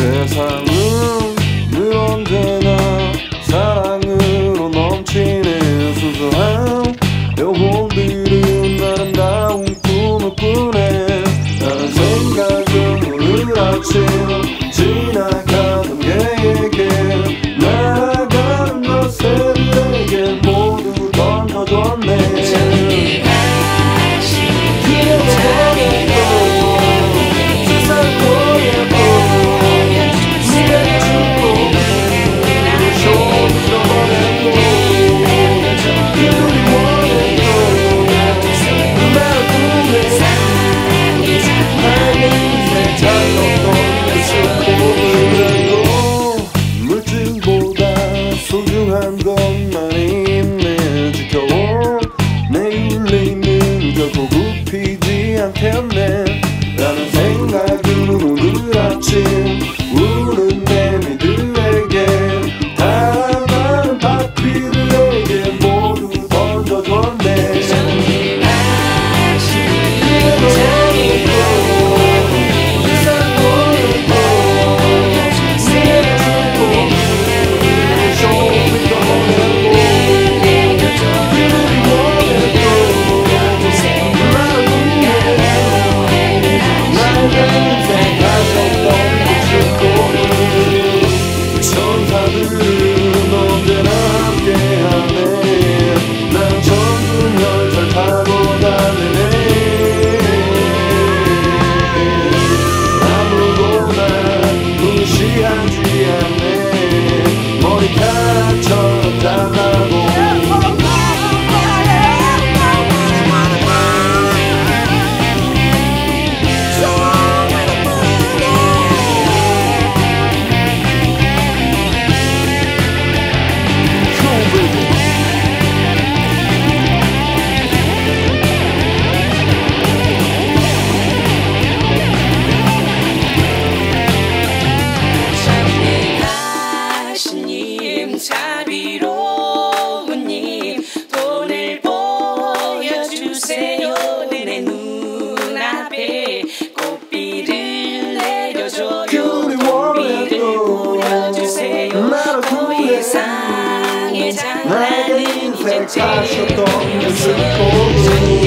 세상은 늘 언제나 사랑으로 넘치는 수수한 영혼들은 아름다운 꿈을 꾸네. 나는 생각은 오늘 아침 지나가는 개에게 날아가는 것들에게 모두 던져줬네. 소중한 것만 있네. 지켜온 내 울림은 결코 굽히지 않겠네. 라는 생각으로 오늘 아침 우는 매미들에게 다양한 바퀴들에게 모두 던져줬네. 천사들은 언제나 함께하네. 난 전문 열차를 타고 달리네. 아무거나 무시하지 않네. 머리카락처럼 잘나고 자비로운 님 돈을 보여주세요. 내 눈앞에 꽃비를 내려줘요. 꽃비를 보여주세요. 더 이상의 장난은 이제 제일